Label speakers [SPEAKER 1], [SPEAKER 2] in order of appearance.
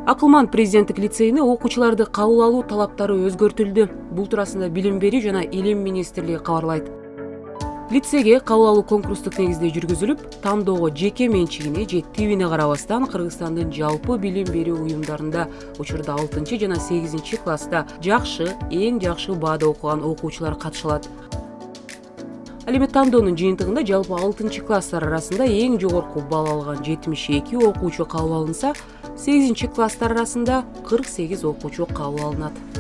[SPEAKER 1] Акылман президенттик лицейине окуучуларды кабыл алуу талаптары өзгөртүлдү. Бул туурасында Билим берүү жана Илим министрлиги кабарлайт. Лицейге кабыл алуу конкурстук негизде жүргүзүлүп, тандоого жеке менчигине же тибине карабастан Кыргызстандын жалпы билим берүү уюмдарында учурда 6 жана 8 класста жакшы, эң жакшы баада окуган окуучулар катыша алат. Ал эми тандоонун жыйынтыгында жалпы 6 класстар арасында эң жогорку балл алган 72 окуучу кабыл алынса, 8 класстар арасында 48 окуучу кабыл алынат.